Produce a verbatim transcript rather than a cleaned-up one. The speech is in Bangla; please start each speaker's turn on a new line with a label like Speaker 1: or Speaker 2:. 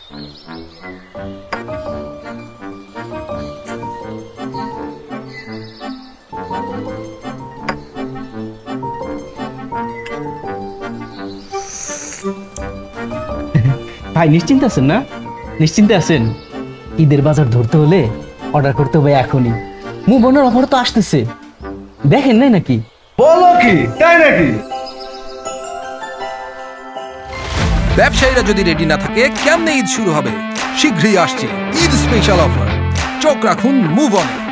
Speaker 1: ভাই নিশ্চিন্ত আছেন না? নিশ্চিন্তে আছেন? ঈদের বাজার ধরতে হলে অর্ডার করতে হবে এখনই। মুভ অনের অফার তো আসতেছে, দেখেন নাই নাকি?
Speaker 2: বলো কি, তাই নাকি?
Speaker 3: ব্যবসায়ীরা যদি রেডি না থাকে কেমনে ঈদ শুরু হবে? শীঘ্রই আসছে ঈদ স্পেশাল অফার, চোখ রাখুন মুভ অনে।